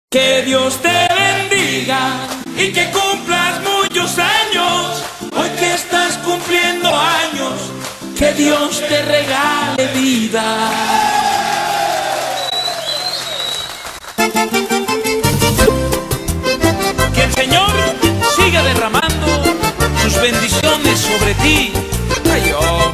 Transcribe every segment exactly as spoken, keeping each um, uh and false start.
Que Dios te bendiga y que cumplas muchos años. Hoy que estás cumpliendo años, que Dios te regale vida. Que el Señor siga derramando sus bendiciones sobre ti. Ay, oh.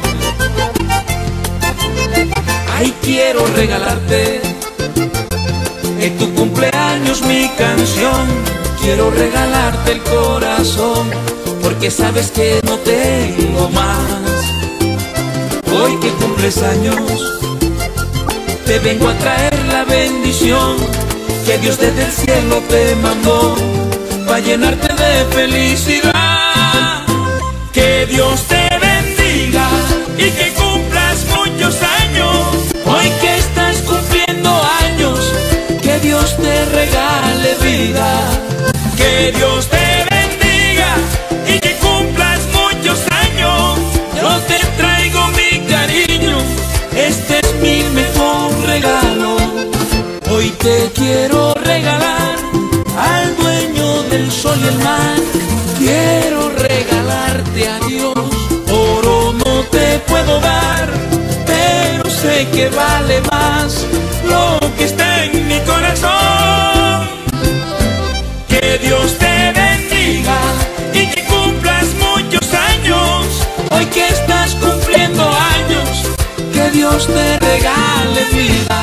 Ay, quiero regalarte en tu cumpleaños mi canción. Quiero regalarte el corazón, porque sabes que no tengo más. Hoy que cumples años, te vengo a traer la bendición que Dios desde el cielo te mandó, para llenarte de felicidad. Que Dios te bendiga y que cumplas muchos años. Hoy que estás cumpliendo años, que Dios te regale vida. Que Dios te bendiga y que cumplas muchos años. Yo te traigo mi cariño, este es mi mejor regalo. Hoy te quiero regalar al dueño del sol y el mar. Quiero regalarte a Dios. Oro no te puedo dar, pero sé que vale más lo que está en mi corazón. Que Dios te bendiga y que cumplas muchos años. Hoy que estás cumpliendo años, que Dios te regale vida.